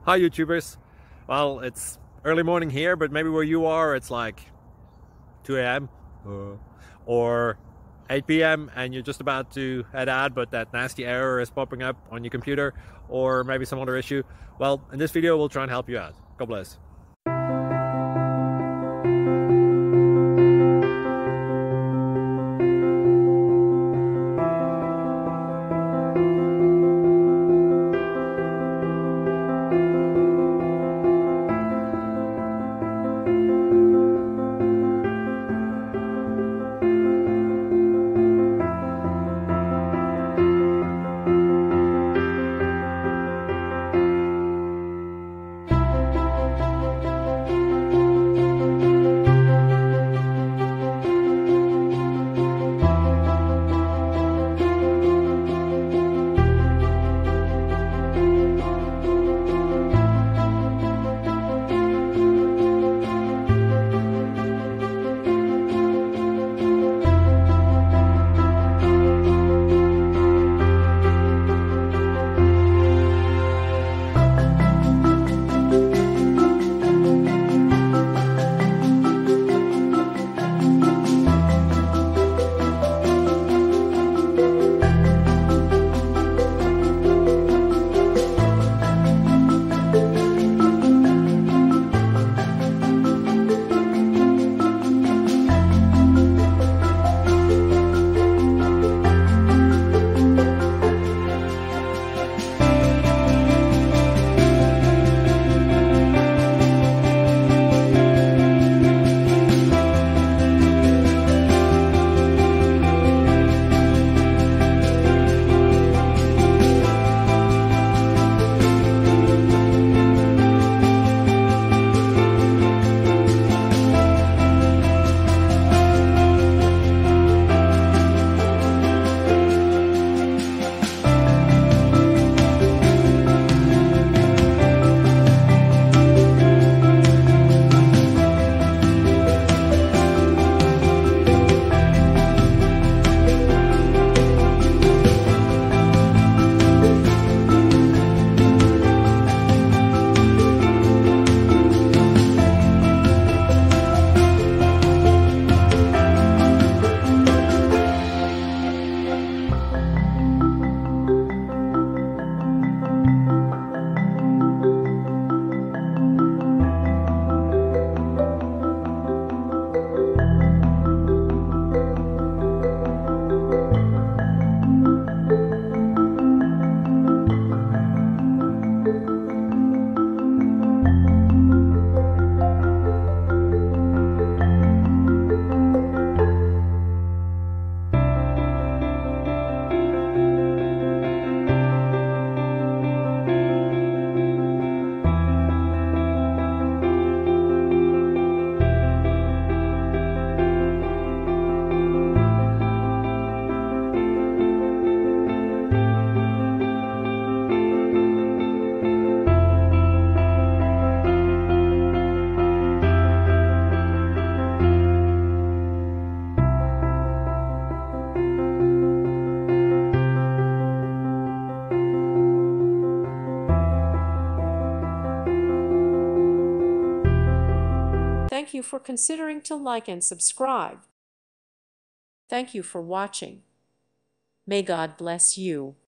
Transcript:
Hi YouTubers. Well, it's early morning here, but maybe where you are it's like 2 a.m. or 8 p.m. and you're just about to head out, but that nasty error is popping up on your computer, or maybe some other issue. Well, in this video we'll try and help you out. God bless. Thank you for considering to like and subscribe. Thank you for watching. May God bless you.